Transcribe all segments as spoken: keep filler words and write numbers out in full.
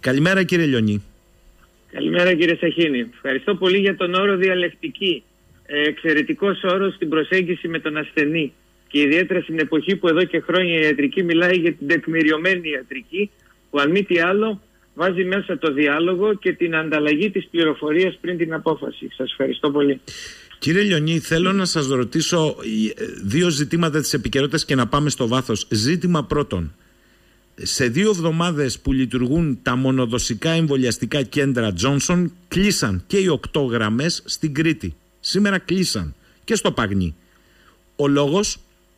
Καλημέρα κύριε Λιονί. Καλημέρα κύριε Σαχίνη. Ευχαριστώ πολύ για τον όρο διαλεκτική. Ε, εξαιρετικός όρος στην προσέγγιση με τον ασθενή. Και ιδιαίτερα στην εποχή που εδώ και χρόνια η ιατρική μιλάει για την τεκμηριωμένη ιατρική, που αν μη τι άλλο βάζει μέσα το διάλογο και την ανταλλαγή της πληροφορίας πριν την απόφαση. Σας ευχαριστώ πολύ. Κύριε Λιονί, θέλω να σας ρωτήσω δύο ζητήματα της επικαιρότητας και να πάμε στο βάθος. Ζήτημα πρώτον. Σε δύο εβδομάδες που λειτουργούν τα μονοδοσικά εμβολιαστικά κέντρα Johnson, κλείσαν και οι οκτώ γραμμές στην Κρήτη. Σήμερα κλείσαν και στο Παγνί. Ο λόγος?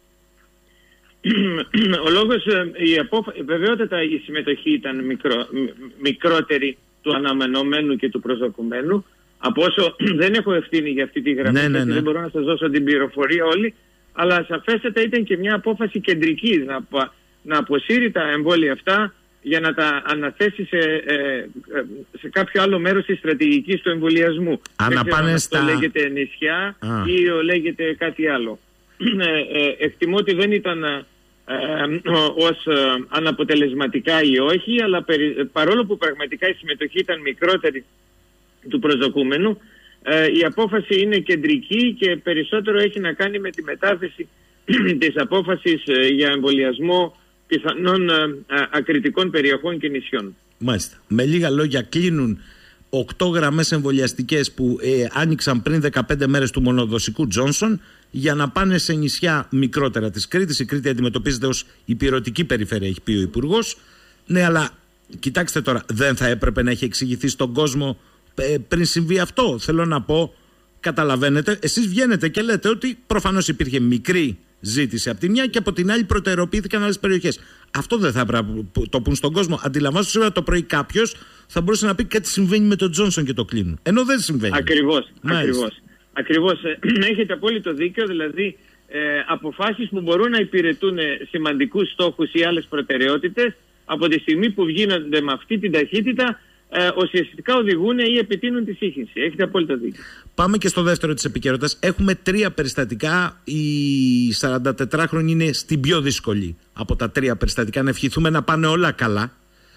Ο λόγος, η απόφα... βεβαιότατα η συμμετοχή ήταν μικρό... μικρότερη του αναμενόμενου και του προσδοκουμένου. Από όσο δεν έχω ευθύνη για αυτή τη γραμμή, ναι, ναι, ναι. δεν μπορώ να σας δώσω την πληροφορία όλη, αλλά σαφέστατα ήταν και μια απόφαση κεντρική να, να αποσύρει τα εμβόλια αυτά για να τα αναθέσει σε, ε, σε κάποιο άλλο μέρος της στρατηγικής του εμβολιασμού. Αν πάνε στα... Αυτό λέγεται νησιά Α. ή λέγεται κάτι άλλο. Ε, ε, εκτιμώ ότι δεν ήταν ε, ε, ως ε, αναποτελεσματικά ή όχι, αλλά περι, παρόλο που πραγματικά η συμμετοχή ήταν μικρότερη του προσδοκούμενου, ε, η απόφαση είναι κεντρική και περισσότερο έχει να κάνει με τη μετάθεση της απόφασης ε, για εμβολιασμό πιθανών ε, ακριτικών περιοχών και νησιών. Μάλιστα. Με λίγα λόγια, κλείνουν οκτώ γραμμές εμβολιαστικές που ε, άνοιξαν πριν δεκαπέντε μέρες του μονοδοσικού Johnson για να πάνε σε νησιά μικρότερα της Κρήτης. Η Κρήτη αντιμετωπίζεται ως υπηρετική περιφέρεια, έχει πει ο Υπουργός. Ναι, αλλά κοιτάξτε τώρα, δεν θα έπρεπε να έχει εξηγηθεί στον κόσμο ε, πριν συμβεί αυτό? Θέλω να πω, καταλαβαίνετε, εσείς βγαίνετε και λέτε ότι προφανώς υπήρχε μικρή ζήτηση από τη μια και από την άλλη προτεραιοποιήθηκαν άλλες περιοχές. Αυτό δεν θα έπρεπε να το πούν στον κόσμο? Αντιλαμβάνεστε σήμερα το πρωί κάποιος θα μπορούσε να πει κάτι συμβαίνει με τον Τζόνσον και το κλείνουν. Ενώ δεν συμβαίνει. Ακριβώς. Ακριβώς. Ακριβώς. Έχετε απόλυτο δίκιο. Δηλαδή ε, αποφάσεις που μπορούν να υπηρετούν σημαντικούς στόχους ή άλλες προτεραιότητες, από τη στιγμή που γίνονται με αυτή την ταχύτητα, ε, ουσιαστικά οδηγούν ή επιτείνουν τη σύγχυση. Έχετε απόλυτο δίκιο. Πάμε και στο δεύτερο της επικαιρότητας. Έχουμε τρία περιστατικά. Η σαραντατετράχρονη είναι στην πιο δύσκολη από τα τρία περιστατικά. Να ευχηθούμε να πάνε όλα καλά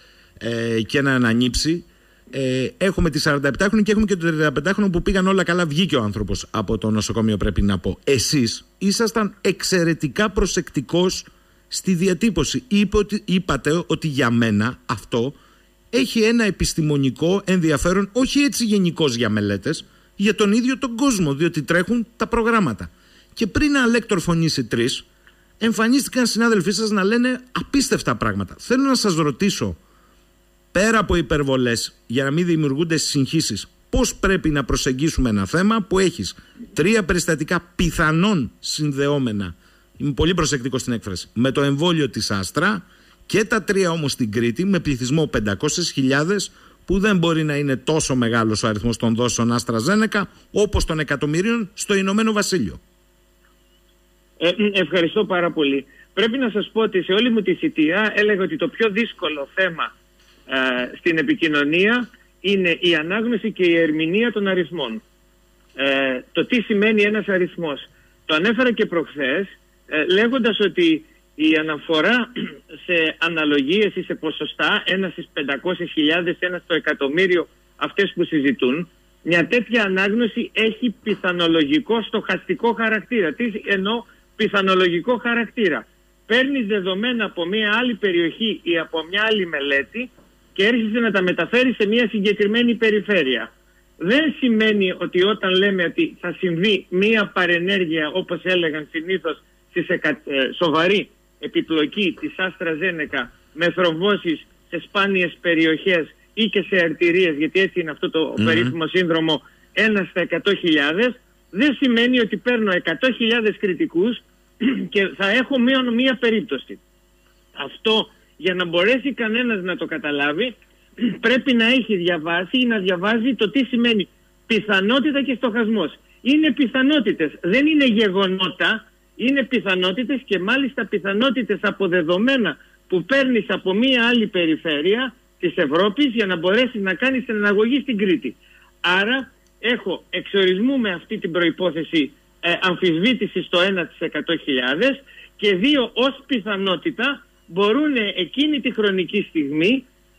ε, και να ανανύψει. Ε, έχουμε τη σαρανταεπτάχρονη και έχουμε και το τριανταπεντάχρονο που πήγαν όλα καλά. Βγήκε ο άνθρωπος από το νοσοκομείο, πρέπει να πω. Εσείς ήσασταν εξαιρετικά προσεκτικός στη διατύπωση. Είπε ότι, είπατε ότι για μένα αυτό έχει ένα επιστημονικό ενδιαφέρον, όχι έτσι γενικώς για μελέτες, για τον ίδιο τον κόσμο, διότι τρέχουν τα προγράμματα. Και πριν αλέκτορ φωνήσει τρεις, εμφανίστηκαν συνάδελφοί σας να λένε απίστευτα πράγματα. Θέλω να σας ρωτήσω, πέρα από υπερβολές, για να μην δημιουργούνται συγχύσεις, πώς πρέπει να προσεγγίσουμε ένα θέμα που έχεις τρία περιστατικά πιθανόν συνδεόμενα, είμαι πολύ προσεκτικός στην έκφραση, με το εμβόλιο της Άστρα, και τα τρία όμως στην Κρήτη με πληθυσμό πεντακόσιες χιλιάδες, που δεν μπορεί να είναι τόσο μεγάλος ο αριθμός των δόσεων Άστρα-Ζένεκα όπως των εκατομμυρίων στο Ηνωμένο Βασίλειο. Ε, ευχαριστώ πάρα πολύ. Πρέπει να σας πω ότι σε όλη μου τη θητεία έλεγα ότι το πιο δύσκολο θέμα ε, στην επικοινωνία είναι η ανάγνωση και η ερμηνεία των αριθμών. Ε, το τι σημαίνει ένας αριθμός. Το ανέφερα και προχθές ε, λέγοντας ότι η αναφορά σε αναλογίες ή σε ποσοστά, ένας στις πεντακόσιες χιλιάδες, ένας στο εκατομμύριο, αυτές που συζητούν, μια τέτοια ανάγνωση έχει πιθανολογικό στοχαστικό χαρακτήρα. Τι εννοώ πιθανολογικό χαρακτήρα? Παίρνεις δεδομένα από μια άλλη περιοχή ή από μια άλλη μελέτη και έρχεσαι να τα μεταφέρεις σε μια συγκεκριμένη περιφέρεια. Δεν σημαίνει ότι όταν λέμε ότι θα συμβεί μια παρενέργεια, όπως έλεγαν συνήθως, στη σοβαρή επιπλοκή της Άστρα-Ζένεκα με θρομβώσεις σε σπάνιες περιοχές ή και σε αρτηρίες, γιατί έτσι είναι αυτό το mm-hmm. περίφημο σύνδρομο, ένα στα εκατό χιλιάδες, δεν σημαίνει ότι παίρνω εκατό χιλιάδες κριτικούς και θα έχω μία, μία περίπτωση. Αυτό, για να μπορέσει κανένας να το καταλάβει, πρέπει να έχει διαβάσει ή να διαβάζει το τι σημαίνει πιθανότητα και στοχασμός. Είναι πιθανότητες, δεν είναι γεγονότα. Είναι πιθανότητες, και μάλιστα πιθανότητες από δεδομένα που παίρνεις από μία άλλη περιφέρεια της Ευρώπης για να μπορέσεις να κάνεις την αναγωγή στην Κρήτη. Άρα έχω εξορισμού με αυτή την προϋπόθεση ε, αμφισβήτηση στο ένα στις εκατό χιλιάδες και δύο ως πιθανότητα μπορούν εκείνη τη χρονική στιγμή,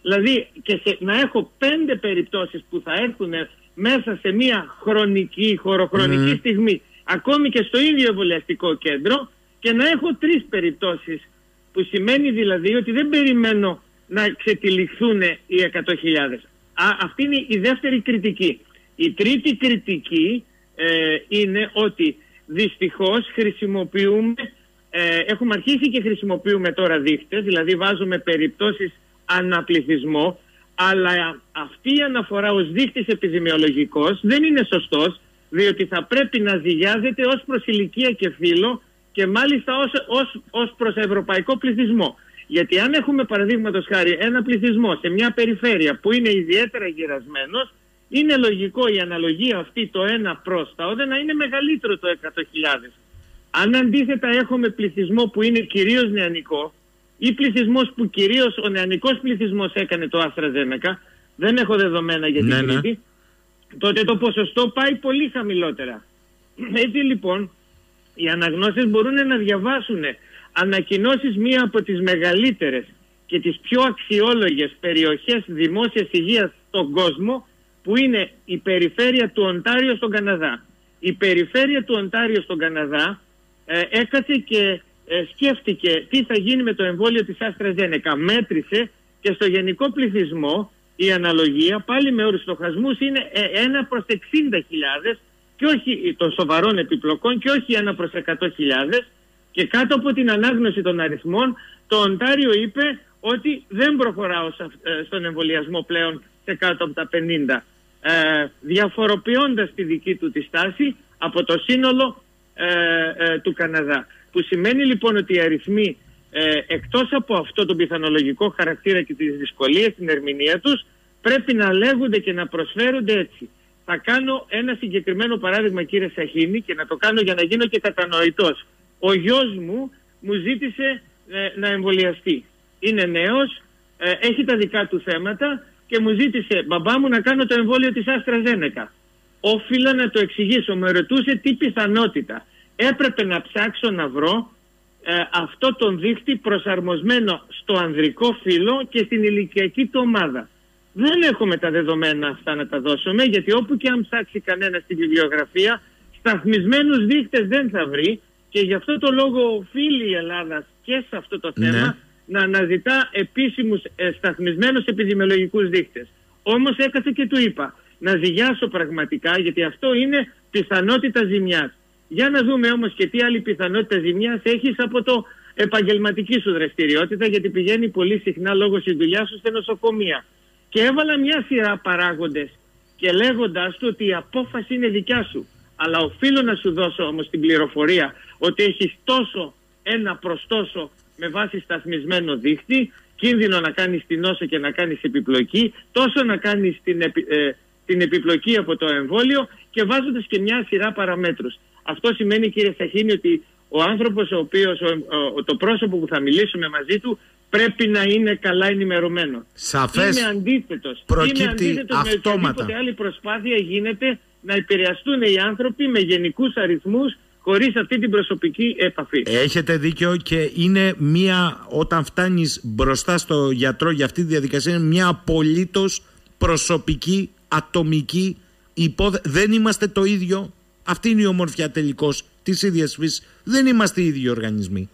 Δηλαδή και σε, να έχω πέντε περιπτώσεις που θα έρθουν μέσα σε μια χρονική, χωροχρονική mm. στιγμή, ακόμη και στο ίδιο εμβολιαστικό κέντρο, και να έχω τρεις περιπτώσεις, που σημαίνει δηλαδή ότι δεν περιμένω να ξετυλιχθούν οι εκατό χιλιάδες. Αυτή είναι η δεύτερη κριτική. Η τρίτη κριτική ε, είναι ότι δυστυχώς χρησιμοποιούμε, ε, έχουμε αρχίσει και χρησιμοποιούμε τώρα δείχτες, δηλαδή βάζουμε περιπτώσεις αναπληθυσμό, αλλά αυτή η αναφορά ως δείχτης επιδημιολογικός δεν είναι σωστός, διότι θα πρέπει να ζυγιάζεται ως προς ηλικία και φύλο και μάλιστα ως, ως, ως προς ευρωπαϊκό πληθυσμό. Γιατί αν έχουμε παραδείγματος χάρη ένα πληθυσμό σε μια περιφέρεια που είναι ιδιαίτερα γυρασμένος, είναι λογικό η αναλογία αυτή το ένα προς τα όδε να είναι μεγαλύτερο το εκατό χιλιάδες. Αν αντίθετα έχουμε πληθυσμό που είναι κυρίως νεανικό ή πληθυσμός που κυρίως ο νεανικός πληθυσμός έκανε το AstraZeneca, δεν έχω δεδομένα για την ναι, Κρήτη, ναι. τότε το ποσοστό πάει πολύ χαμηλότερα. Έτσι λοιπόν οι αναγνώστες μπορούν να διαβάσουν ανακοινώσεις μία από τις μεγαλύτερες και τις πιο αξιόλογες περιοχές δημόσιας υγείας στον κόσμο, που είναι η περιφέρεια του Οντάριο στον Καναδά. Η περιφέρεια του Οντάριο στον Καναδά ε, έκατσε και ε, σκέφτηκε τι θα γίνει με το εμβόλιο της AstraZeneca. Μέτρησε και στο γενικό πληθυσμό η αναλογία πάλι με όρους στοχασμούς είναι ένα προς εξήντα χιλιάδες και όχι των σοβαρών επιπλοκών και όχι ένα προς εκατό χιλιάδες. Και κάτω από την ανάγνωση των αριθμών, το Οντάριο είπε ότι δεν προχωράω στον εμβολιασμό πλέον σε κάτω από τα πενήντα, ε, διαφοροποιώντας τη δική του τη στάση από το σύνολο ε, ε, του Καναδά. Που σημαίνει λοιπόν ότι οι αριθμοί, ε, εκτός από αυτό τον πιθανολογικό χαρακτήρα και τις δυσκολίες στην ερμηνεία τους, πρέπει να λέγονται και να προσφέρονται έτσι. Θα κάνω ένα συγκεκριμένο παράδειγμα, κύριε Σαχίνη, και να το κάνω για να γίνω και κατανοητός. Ο γιος μου μου ζήτησε ε, να εμβολιαστεί. Είναι νέος, ε, έχει τα δικά του θέματα και μου ζήτησε, μπαμπά μου, να κάνω το εμβόλιο της AstraZeneca. Όφιλα να το εξηγήσω, με ρωτούσε τι πιθανότητα. Έπρεπε να ψάξω να βρω ε, αυτό τον δείκτη προσαρμοσμένο στο ανδρικό φύλο και στην ηλικιακή του ομάδα. Δεν έχουμε τα δεδομένα αυτά να τα δώσουμε, γιατί όπου και αν ψάξει κανένα στη βιβλιογραφία, σταθμισμένους δείκτες δεν θα βρει. Και γι' αυτό το λόγο οφείλει η Ελλάδα και σε αυτό το θέμα ναι. να αναζητά επίσημους ε, σταθμισμένους επιδημιολογικούς δείκτες. Όμως έκασε και του είπα να ζυγιάσω πραγματικά, γιατί αυτό είναι πιθανότητα ζημιάς. Για να δούμε όμως και τι άλλη πιθανότητα ζημιάς έχεις από το επαγγελματική σου δραστηριότητα, γιατί πηγαίνει πολύ συχνά λόγω της δουλειάς σου σε νοσοκομεία. Και έβαλα μια σειρά παράγοντες και λέγοντας του ότι η απόφαση είναι δικιά σου. Αλλά οφείλω να σου δώσω όμως την πληροφορία ότι έχεις τόσο ένα προς τόσο με βάση σταθμισμένο δείκτη, κίνδυνο να κάνεις την νόσο και να κάνεις επιπλοκή, τόσο να κάνεις την, επι, ε, την επιπλοκή από το εμβόλιο, και βάζοντας και μια σειρά παραμέτρους. Αυτό σημαίνει, κύριε Σαχίνη, ότι ο άνθρωπος ο οποίος, ο, ο, το πρόσωπο που θα μιλήσουμε μαζί του, πρέπει να είναι καλά ενημερωμένο. Σαφές. Είμαι αντίθετος. Προκύπτει Είμαι αντίθετος αυτόματα. Με οποιαδήποτε άλλη προσπάθεια γίνεται να επηρεαστούν οι άνθρωποι με γενικούς αριθμούς, χωρίς αυτή την προσωπική επαφή. Έχετε δίκιο, και είναι μία, όταν φτάνεις μπροστά στο γιατρό για αυτή τη διαδικασία, είναι μια απολύτως προσωπική, ατομική υπόθεση. Δεν είμαστε το ίδιο. Αυτή είναι η ομορφιά τελικώς της ίδιας φύσης. Δεν είμαστε οι ίδιοι οργανισμοί.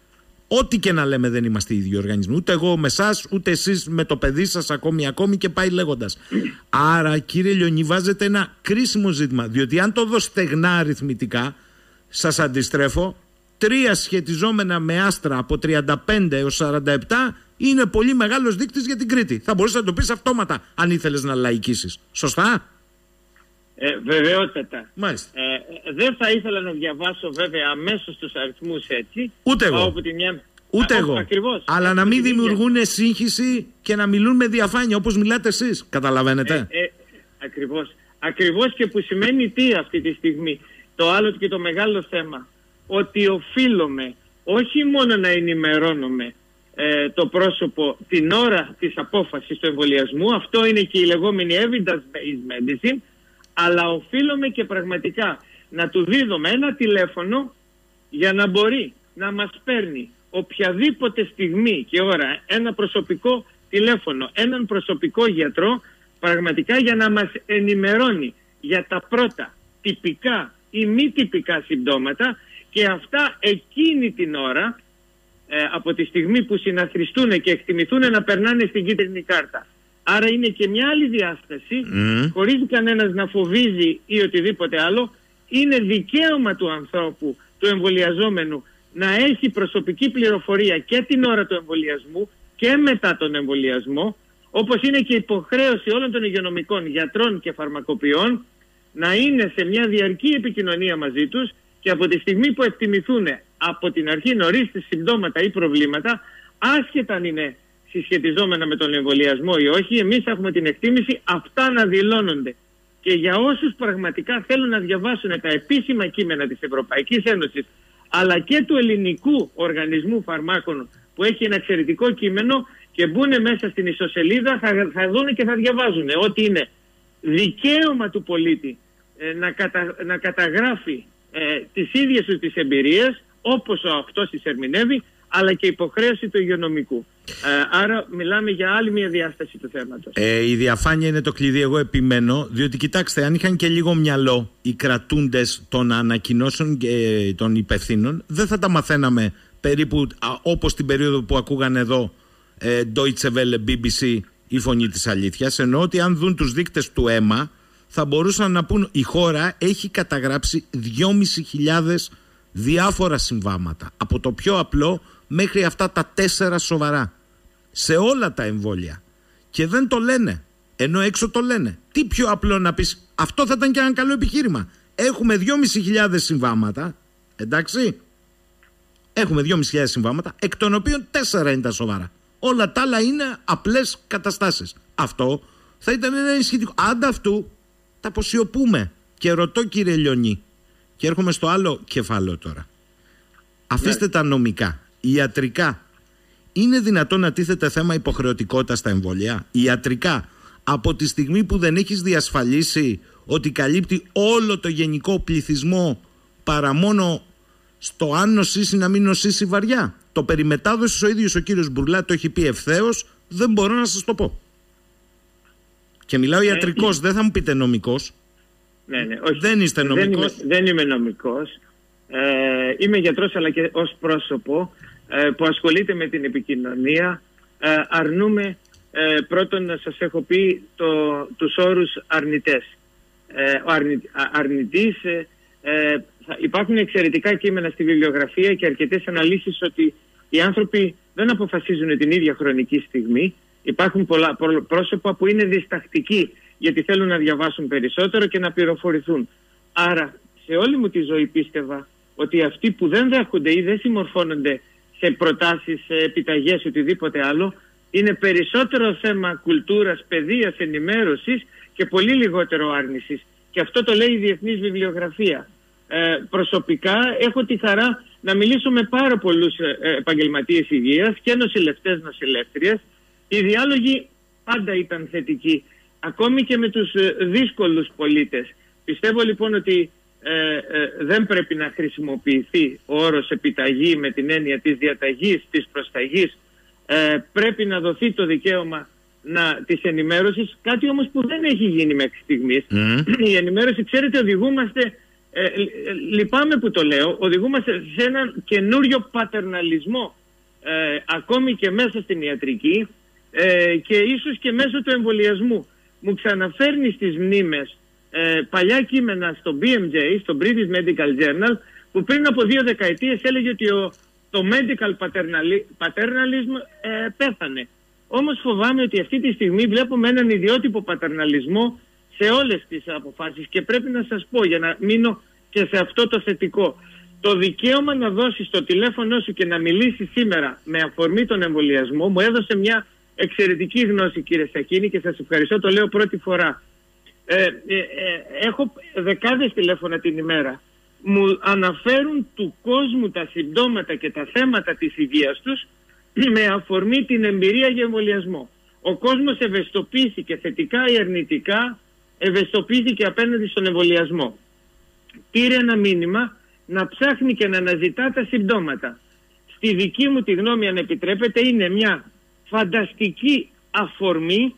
Ό,τι και να λέμε, δεν είμαστε οι ίδιοι οργανισμοί. Ούτε εγώ με εσάς, ούτε εσείς με το παιδί σας, ακόμη ακόμη, και πάει λέγοντας. Άρα, κύριε Λιονί, βάζετε ένα κρίσιμο ζήτημα. Διότι αν το δω στεγνά αριθμητικά, σας αντιστρέφω, τρία σχετιζόμενα με άστρα από τριάντα πέντε έως σαράντα επτά είναι πολύ μεγάλος δείκτης για την Κρήτη. Θα μπορούσες να το πεις αυτόματα, αν ήθελες να λαϊκίσεις. Σωστά? Ε, βεβαιότατα. Μάλιστα. Ε, δεν θα ήθελα να διαβάσω βέβαια αμέσως τους αριθμούς έτσι. Ούτε εγώ. Από τη μια... Ούτε Α, εγώ. Ακριβώς. Αλλά να μην δημιουργούν σύγχυση και να μιλούν με διαφάνεια όπως μιλάτε εσείς. Καταλαβαίνετε. Ε, ε, ακριβώς. Ακριβώς, και που σημαίνει τι αυτή τη στιγμή. Το άλλο και το μεγάλο θέμα. Ότι οφείλουμε όχι μόνο να ενημερώνουμε ε, το πρόσωπο την ώρα της απόφασης του εμβολιασμού. Αυτό είναι και η λεγόμενη evidence-based medicine. Αλλά οφείλουμε και πραγματικά να του δίδουμε ένα τηλέφωνο για να μπορεί να μας παίρνει οποιαδήποτε στιγμή και ώρα ένα προσωπικό τηλέφωνο έναν προσωπικό γιατρό πραγματικά για να μας ενημερώνει για τα πρώτα τυπικά ή μη τυπικά συμπτώματα, και αυτά εκείνη την ώρα, ε, από τη στιγμή που συναθριστούν και εκτιμηθούν, να περνάνε στην κίτρινη κάρτα. Άρα είναι και μια άλλη διάσταση, mm. χωρίς κανένας να φοβίζει ή οτιδήποτε άλλο. Είναι δικαίωμα του ανθρώπου, του εμβολιαζόμενου, να έχει προσωπική πληροφορία και την ώρα του εμβολιασμού και μετά τον εμβολιασμό, όπως είναι και υποχρέωση όλων των υγειονομικών γιατρών και φαρμακοποιών να είναι σε μια διαρκή επικοινωνία μαζί τους, και από τη στιγμή που εκτιμηθούν από την αρχή νωρίς τις συμπτώματα ή προβλήματα, άσχετα αν είναι συσχετιζόμενα με τον εμβολιασμό ή όχι, εμείς έχουμε την εκτίμηση αυτά να δηλώνονται. Και για όσους πραγματικά θέλουν να διαβάσουν τα επίσημα κείμενα της Ευρωπαϊκής Ένωσης αλλά και του Ελληνικού Οργανισμού Φαρμάκων, που έχει ένα εξαιρετικό κείμενο, και μπουν μέσα στην ιστοσελίδα, θα, θα δουν και θα διαβάζουν ότι είναι δικαίωμα του πολίτη ε, να, κατα, να καταγράφει ε, τις ίδιες του τις εμπειρίες όπως αυτός τις ερμηνεύει, αλλά και υποχρέωση του υγειονομικού. Ε, άρα μιλάμε για άλλη μια διάσταση του θέματος. Ε, η διαφάνεια είναι το κλειδί, εγώ επιμένω, διότι κοιτάξτε, αν είχαν και λίγο μυαλό οι κρατούντες των ανακοινώσεων και των υπευθύνων, δεν θα τα μαθαίναμε περίπου α, όπως την περίοδο που ακούγαν εδώ ε, Deutsche Welle, μπι μπι σι, η Φωνή της Αλήθειας, ενώ ότι αν δουν τους δείκτες του αίμα θα μπορούσαν να πούν η χώρα έχει καταγράψει δυόμισι χιλιάδες διάφορα συμβάματα, από το πιο απλό μέχρι αυτά τα τέσσερα σοβαρά, σε όλα τα εμβόλια, και δεν το λένε, ενώ έξω το λένε. Τι πιο απλό να πεις, αυτό θα ήταν και ένα καλό επιχείρημα. Έχουμε δυόμισι χιλιάδες συμβάματα, εντάξει, έχουμε δυόμισι χιλιάδες συμβάματα, εκ των οποίων τέσσερα είναι τα σοβαρά. Όλα τα άλλα είναι απλές καταστάσεις. Αυτό θα ήταν ένα ισχυτικό. Ανταυτού τα αποσιωπούμε. Και ρωτώ, κύριε Λιονί, και έρχομαι στο άλλο κεφάλαιο τώρα. Αφήστε ναι. τα νομικά, ιατρικά. Είναι δυνατόν να τίθεται θέμα υποχρεωτικότητα στα εμβόλια? Ιατρικά, από τη στιγμή που δεν έχεις διασφαλίσει ότι καλύπτει όλο το γενικό πληθυσμό, παρά μόνο στο αν νοσήσει να μην νοσήσει βαριά. Το περιμετάδοσης ο ίδιος ο κύριος Μπουρλά το έχει πει ευθέως, δεν μπορώ να σας το πω. Και μιλάω ιατρικός, δεν θα μου πείτε νομικός. Ναι, ναι, όχι. Δεν είστε νομικός. Δεν είμαι, δεν είμαι νομικός. Ε, είμαι γιατρός, αλλά και ως πρόσωπο ε, που ασχολείται με την επικοινωνία. Ε, αρνούμε, ε, πρώτον να σας έχω πει το, τους όρους αρνητές. Ε, ο αρνη, αρνητής, ε, ε, θα, υπάρχουν εξαιρετικά κείμενα στη βιβλιογραφία και αρκετές αναλύσεις ότι οι άνθρωποι δεν αποφασίζουν την ίδια χρονική στιγμή. Υπάρχουν πολλά πρόσωπα που είναι διστακτικοί γιατί θέλουν να διαβάσουν περισσότερο και να πληροφορηθούν. Άρα σε όλη μου τη ζωή πίστευα ότι αυτοί που δεν δέχονται ή δεν συμμορφώνονται σε προτάσεις, σε επιταγές, οτιδήποτε άλλο, είναι περισσότερο θέμα κουλτούρας, παιδείας, ενημέρωσης και πολύ λιγότερο άρνησης. Και αυτό το λέει η διεθνής βιβλιογραφία. Ε, προσωπικά έχω τη χαρά να μιλήσω με πάρα πολλούς ε, επαγγελματίες υγείας και νοσηλευτές, νοσηλεύτριες. Οι διάλογοι πάντα ήταν θετικοί, ακόμη και με τους ε, δύσκολους πολίτες. Πιστεύω λοιπόν ότι ε, ε, δεν πρέπει να χρησιμοποιηθεί ο όρος επιταγή με την έννοια της διαταγής, της προσταγής. Ε, πρέπει να δοθεί το δικαίωμα να, της ενημέρωσης, κάτι όμως που δεν έχει γίνει μέχρι στιγμής. Mm. Η ενημέρωση, ξέρετε, οδηγούμαστε, ε, λυπάμαι που το λέω, οδηγούμαστε σε έναν καινούριο πατερναλισμό, ε, ακόμη και μέσα στην ιατρική ε, και ίσως και μέσω του εμβολιασμού. Μου ξαναφέρνει στις μνήμες ε, παλιά κείμενα στο μπι εμ τζέι, στο British Medical Journal, που πριν από δύο δεκαετίες έλεγε ότι ο, το medical paternalism ε, πέθανε. Όμως φοβάμαι ότι αυτή τη στιγμή βλέπουμε έναν ιδιότυπο πατερναλισμό σε όλες τις αποφάσεις, και πρέπει να σας πω, για να μείνω και σε αυτό το θετικό, το δικαίωμα να δώσεις το τηλέφωνο σου και να μιλήσεις σήμερα με αφορμή τον εμβολιασμό μου έδωσε μια εξαιρετική γνώση, κύριε Σαχίνη, και σας ευχαριστώ, το λέω πρώτη φορά. Ε, ε, ε, έχω δεκάδες τηλέφωνα την ημέρα. Μου αναφέρουν του κόσμου τα συμπτώματα και τα θέματα της υγείας τους με αφορμή την εμπειρία για εμβολιασμό. Ο κόσμος ευαισθητοποιήθηκε θετικά ή αρνητικά, ευαισθητοποιήθηκε απέναντι στον εμβολιασμό. Πήρε ένα μήνυμα να ψάχνει και να αναζητά τα συμπτώματα. Στη δική μου τη γνώμη, αν επιτρέπετε, είναι μια φανταστική αφορμή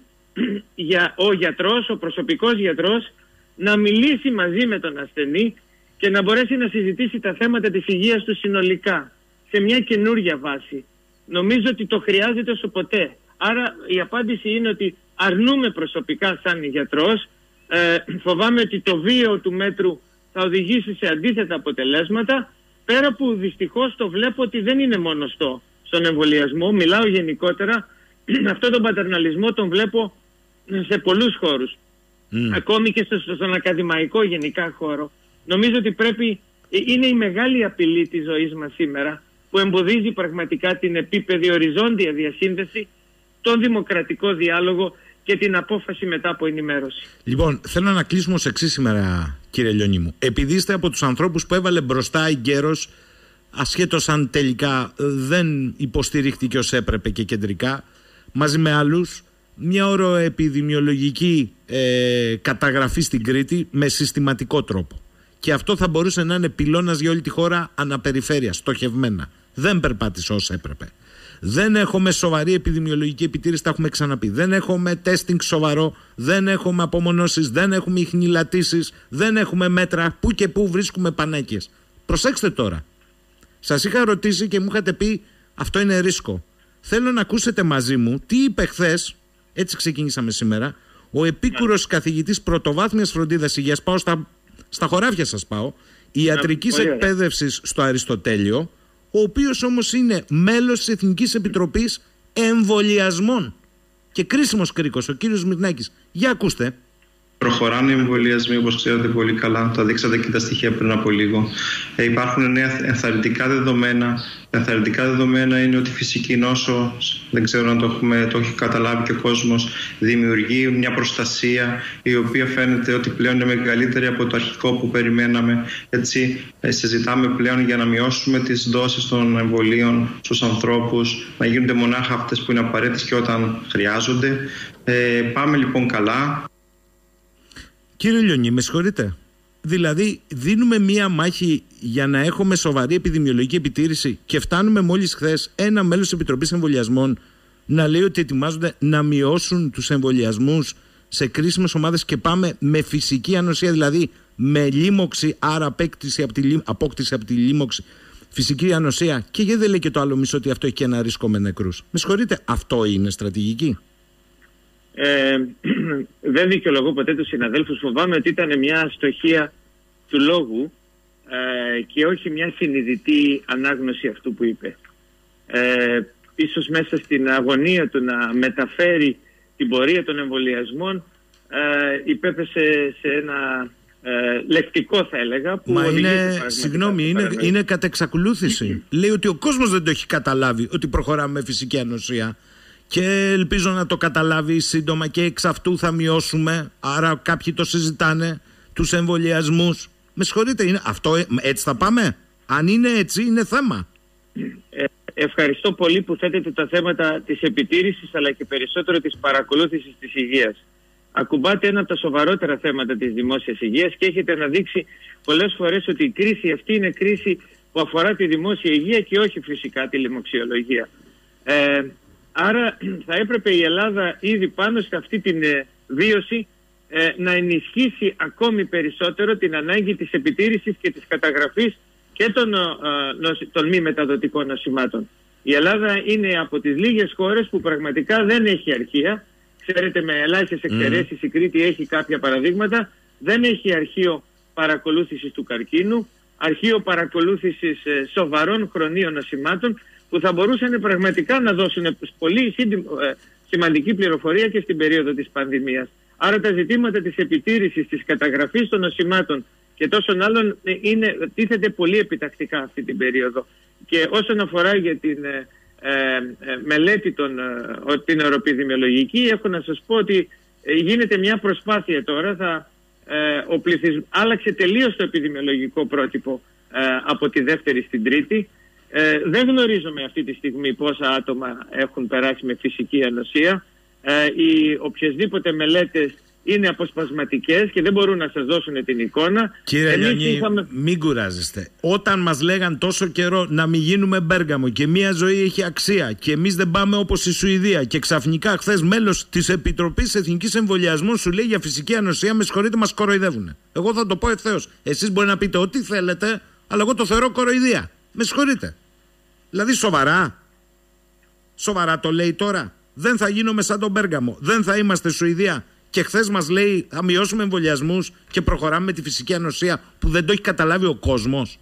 για ο γιατρός, ο προσωπικός γιατρός, να μιλήσει μαζί με τον ασθενή και να μπορέσει να συζητήσει τα θέματα της υγείας του συνολικά, σε μια καινούργια βάση. Νομίζω ότι το χρειάζεται όσο ποτέ. Άρα η απάντηση είναι ότι αρνούμε προσωπικά σαν γιατρός. Ε, φοβάμαι ότι το βίο του μέτρου θα οδηγήσει σε αντίθετα αποτελέσματα, πέρα που δυστυχώς το βλέπω ότι δεν είναι μόνο στο, στον εμβολιασμό. Μιλάω γενικότερα. Αυτό τον πατερναλισμό τον βλέπω σε πολλούς χώρους. Mm. Ακόμη και στο, στον ακαδημαϊκό γενικά χώρο. Νομίζω ότι πρέπει, είναι η μεγάλη απειλή της ζωής μας σήμερα, που εμποδίζει πραγματικά την επίπεδη οριζόντια διασύνδεση, τον δημοκρατικό διάλογο και την απόφαση μετά από ενημέρωση. Λοιπόν, θέλω να κλείσουμε ως εξής σήμερα, κύριε Λιονί μου. Επειδή είστε από τους ανθρώπους που έβαλε μπροστά εγκαίρος, ασχέτως αν τελικά δεν υποστηρίχθηκε ως έπρεπε και κεντρικά, μαζί με άλλους, μια οροεπιδημιολογική ε, καταγραφή στην Κρήτη με συστηματικό τρόπο. Και αυτό θα μπορούσε να είναι πυλώνας για όλη τη χώρα αναπεριφέρεια, στοχευμένα. Δεν περπάτησε όσο έπρεπε. Δεν έχουμε σοβαρή επιδημιολογική επιτήρηση, τα έχουμε ξαναπεί. Δεν έχουμε τέστινγκ σοβαρό, δεν έχουμε απομονώσεις, δεν έχουμε ιχνηλατήσεις, δεν έχουμε μέτρα. Πού και πού βρίσκουμε πανέκειες. Προσέξτε τώρα. Σας είχα ρωτήσει και μου είχατε πει αυτό είναι ρίσκο. Θέλω να ακούσετε μαζί μου τι είπε χθες, έτσι ξεκίνησαμε σήμερα, ο επίκουρος καθηγητής πρωτοβάθμιας φροντίδας υγείας, πάω στα, στα χωράφια σας πάω, ιατρικής εκπαίδευσης στο Αριστοτέλειο, ο οποίος όμως είναι μέλος της Εθνικής Επιτροπής Εμβολιασμών και κρίσιμος κρίκος, ο κύριος Μυρνάκης. Για ακούστε. Προχωράνε οι εμβολιασμοί, όπως ξέρετε πολύ καλά, το δείξατε και τα στοιχεία πριν από λίγο. Ε, υπάρχουν νέα ενθαρρυντικά δεδομένα. Τα ενθαρρυντικά δεδομένα είναι ότι η φυσική νόσο, δεν ξέρω αν το, έχουμε, το έχει καταλάβει και ο κόσμος, δημιουργεί μια προστασία η οποία φαίνεται ότι πλέον είναι μεγαλύτερη από το αρχικό που περιμέναμε. Έτσι, ε, συζητάμε πλέον για να μειώσουμε τις δόσεις των εμβολίων στους ανθρώπους, να γίνονται μονάχα αυτές που είναι απαραίτητες και όταν χρειάζονται. Ε, πάμε λοιπόν καλά. Κύριε Λιονί, με συγχωρείτε. Δηλαδή, δίνουμε μία μάχη για να έχουμε σοβαρή επιδημιολογική επιτήρηση και φτάνουμε μόλις χθες ένα μέλος της Επιτροπής Εμβολιασμών να λέει ότι ετοιμάζονται να μειώσουν τους εμβολιασμούς σε κρίσιμες ομάδες και πάμε με φυσική ανοσία, δηλαδή με λίμωξη, άρα απόκτηση από τη, απόκτηση από τη λίμωξη, φυσική ανοσία. Και γιατί δεν λέει και το άλλο μισό ότι αυτό έχει και ένα ρίσκο με νεκρούς. Με συγχωρείτε, αυτό είναι στρατηγική? Ε, δεν δικαιολογώ ποτέ τους συναδέλφους. Φοβάμαι ότι ήταν μια αστοχία του λόγου ε, και όχι μια συνειδητή ανάγνωση αυτού που είπε. Ε, ίσως μέσα στην αγωνία του να μεταφέρει την πορεία των εμβολιασμών ε, υπέπεσε σε ένα ε, λεκτικό, θα έλεγα, που Μα είναι, συγγνώμη, είναι, είναι κατ' εξακολούθηση. Λέει ότι ο κόσμος δεν το έχει καταλάβει ότι προχωράμε με φυσική ανοσία. Και ελπίζω να το καταλάβει σύντομα και εξ αυτού θα μειώσουμε. Άρα κάποιοι το συζητάνε, τους εμβολιασμούς. Με συγχωρείτε, είναι, αυτό, έτσι θα πάμε? Αν είναι έτσι, είναι θέμα. Ε, ευχαριστώ πολύ που θέτετε τα θέματα της επιτήρησης αλλά και περισσότερο της παρακολούθησης της υγείας. Ακουμπάτε ένα από τα σοβαρότερα θέματα της δημόσιας υγείας και έχετε αναδείξει πολλές φορές ότι η κρίση αυτή είναι κρίση που αφορά τη δημόσια υγεία και όχι φυσικά τη λοιμοξιολογία. Ε, Άρα θα έπρεπε η Ελλάδα ήδη πάνω σε αυτή την ε, βίωση ε, να ενισχύσει ακόμη περισσότερο την ανάγκη της επιτήρησης και της καταγραφής και των, ε, νοση, των μη μεταδοτικών νοσημάτων. Η Ελλάδα είναι από τις λίγες χώρες που πραγματικά δεν έχει αρχεία. Ξέρετε, με ελάχιστες εξαιρέσεις η Κρήτη έχει κάποια παραδείγματα. Δεν έχει αρχείο παρακολούθησης του καρκίνου, αρχείο παρακολούθησης ε, σοβαρών χρονίων νοσημάτων, που θα μπορούσαν πραγματικά να δώσουν πολύ σημαντική πληροφορία και στην περίοδο της πανδημίας. Άρα τα ζητήματα της επιτήρησης, της καταγραφής των νοσημάτων και τόσων άλλων είναι, τίθεται πολύ επιτακτικά αυτή την περίοδο. Και όσον αφορά για την ε, ε, μελέτη των, ε, την οροπιδημιολογική, έχω να σας πω ότι ε, γίνεται μια προσπάθεια τώρα. Θα, ε, ο πληθυσμ... Άλλαξε τελείως το επιδημιολογικό πρότυπο ε, από τη δεύτερη στην τρίτη. Ε, δεν γνωρίζουμε αυτή τη στιγμή πόσα άτομα έχουν περάσει με φυσική ανοσία. Ε, οι οποιασδήποτε μελέτες είναι αποσπασματικές και δεν μπορούν να σας δώσουν την εικόνα. Κύριε Λιονί, είχαμε... μην κουράζεστε. Όταν μας λέγαν τόσο καιρό να μην γίνουμε Μπέργαμο και μία ζωή έχει αξία και εμείς δεν πάμε όπως η Σουηδία, και ξαφνικά χθες μέλος της Επιτροπής Εθνικής Εμβολιασμού σου λέει για φυσική ανοσία, με συγχωρείτε, μας κοροϊδεύουνε. Εγώ θα το πω ευθέως. Εσείς μπορεί να πείτε ό,τι θέλετε, αλλά εγώ το θεωρώ κοροϊδία. Με συγχωρείτε. Δηλαδή σοβαρά. Σοβαρά το λέει τώρα. Δεν θα γίνουμε σαν τον Μπέργαμο. Δεν θα είμαστε Σουηδία. Και χθες μας λέει θα μειώσουμε εμβολιασμούς και προχωράμε με τη φυσική ανοσία που δεν το έχει καταλάβει ο κόσμος.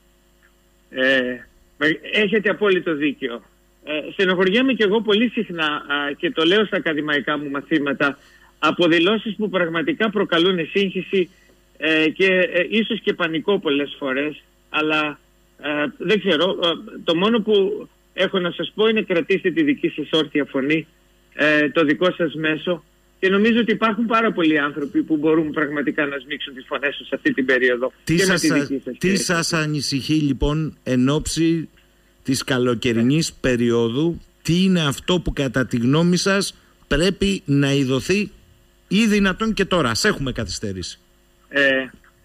Ε, έχετε απόλυτο δίκιο. Ε, στενοχωριέμαι και εγώ πολύ συχνά α, και το λέω στα ακαδημαϊκά μου μαθήματα από δηλώσεις που πραγματικά προκαλούν σύγχυση ε, και ε, ίσως και πανικό πολλές φορές, αλλά ε, δεν ξέρω, ε, το μόνο που έχω να σας πω είναι κρατήστε τη δική σας όρθια φωνή, ε, το δικό σας μέσο, και νομίζω ότι υπάρχουν πάρα πολλοί άνθρωποι που μπορούν πραγματικά να σμίξουν τις φωνές τους σε αυτή την περίοδο. Τι σας, σας, τι σας ανησυχεί λοιπόν εν ώψη της καλοκαιρινής περίοδου, τι είναι αυτό που κατά τη γνώμη σας πρέπει να ειδωθεί ή δυνατόν και τώρα? Ας έχουμε καθυστερήσει. Ε,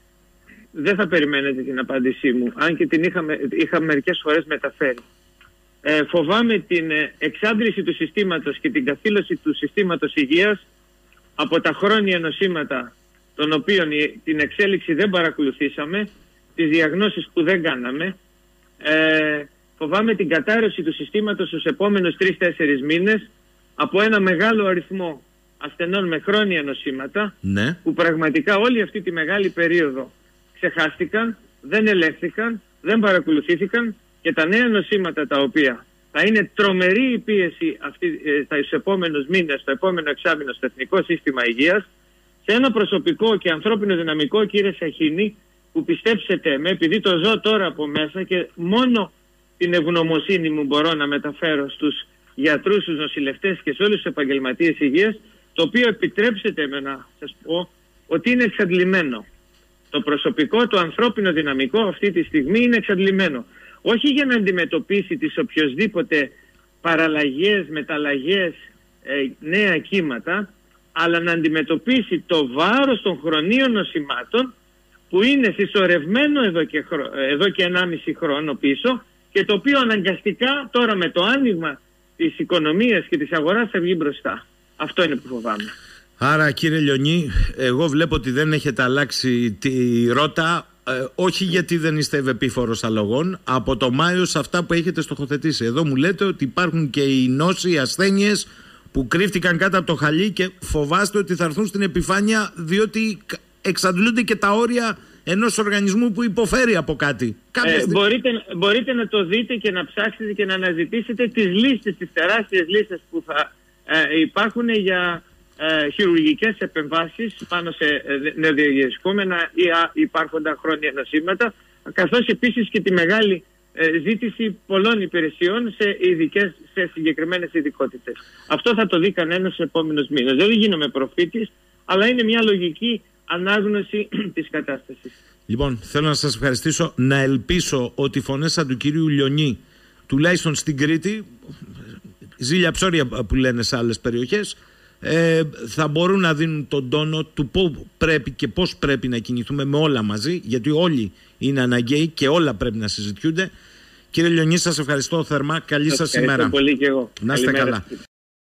δεν θα περιμένετε την απάντησή μου, αν και την είχαμε, είχα μερικές φορές μεταφέρει. Ε, φοβάμαι την εξάντληση του συστήματος και την καθήλωση του συστήματος υγείας από τα χρόνια νοσήματα των οποίων την εξέλιξη δεν παρακολουθήσαμε, τις διαγνώσεις που δεν κάναμε. Ε, φοβάμαι την κατάρρευση του συστήματος στους επόμενους τρεις τέσσερις μήνες από ένα μεγάλο αριθμό ασθενών με χρόνια νοσήματα, ναι, που πραγματικά όλη αυτή τη μεγάλη περίοδο ξεχάστηκαν, δεν ελέγχθηκαν, δεν παρακολουθήθηκαν, και τα νέα νοσήματα τα οποία θα είναι τρομερή η πίεση αυτή, ε, στους επόμενους μήνες, στο επόμενο εξάμηνο στο Εθνικό Σύστημα Υγείας, σε ένα προσωπικό και ανθρώπινο δυναμικό, κύριε Σαχίνη, που πιστέψτε με, επειδή το ζω τώρα από μέσα και μόνο την ευγνωμοσύνη μου μπορώ να μεταφέρω στους γιατρούς, στους νοσηλευτές και σε όλους τους επαγγελματίες υγείας, το οποίο επιτρέψτε με να σας πω ότι είναι εξαντλημένο. Το προσωπικό, το ανθρώπινο δυναμικό αυτή τη στιγμή είναι εξαντλημένο. Όχι για να αντιμετωπίσει τις οποιοσδήποτε παραλλαγές, μεταλλαγές, ε, νέα κύματα, αλλά να αντιμετωπίσει το βάρος των χρονίων νοσημάτων που είναι συσσωρευμένο εδώ και, χρο... εδώ και ενάμιση χρόνο πίσω, και το οποίο αναγκαστικά τώρα με το άνοιγμα της οικονομίας και της αγοράς θα βγει μπροστά. Αυτό είναι που φοβάμαι. Άρα κύριε Λιονί, εγώ βλέπω ότι δεν έχετε αλλάξει τη ρότα. Ε, όχι γιατί δεν είστε ευεπίφορος αλογών, από το Μάιο σε αυτά που έχετε στοχοθετήσει. Εδώ μου λέτε ότι υπάρχουν και οι νόσοι, οι ασθένειες που κρύφτηκαν κάτω από το χαλί και φοβάστε ότι θα έρθουν στην επιφάνεια, διότι εξαντλούνται και τα όρια ενός οργανισμού που υποφέρει από κάτι. Ε, μπορείτε, μπορείτε να το δείτε και να ψάξετε και να αναζητήσετε τις λίστες, τις τεράστιες λίστες που θα ε, υπάρχουν για Ε, χειρουργικές επεμβάσεις πάνω σε ε, νεοδιαγνωστικόμενα ή α, υπάρχοντα χρόνια νοσήματα, καθώς επίσης και τη μεγάλη ε, ζήτηση πολλών υπηρεσιών σε, ειδικές, σε συγκεκριμένες ειδικότητες. Αυτό θα το δει κανένας στους επόμενους μήνες. Δεν γίνομαι προφήτης, αλλά είναι μια λογική ανάγνωση της κατάστασης. Λοιπόν, θέλω να σας ευχαριστήσω, να ελπίσω ότι οι φωνές σαν του κυρίου Λιονί, τουλάχιστον στην Κρήτη, ζήλια ψώρια που λένε σε άλλες περιοχές, Ε, θα μπορούν να δίνουν τον τόνο του πού πρέπει και πώς πρέπει να κινηθούμε με όλα μαζί, γιατί όλοι είναι αναγκαίοι και όλα πρέπει να συζητιούνται. Κύριε Λιονί, σας ευχαριστώ θερμά. Καλή σας ημέρα. Πολύ και εγώ. Να είστε καλά.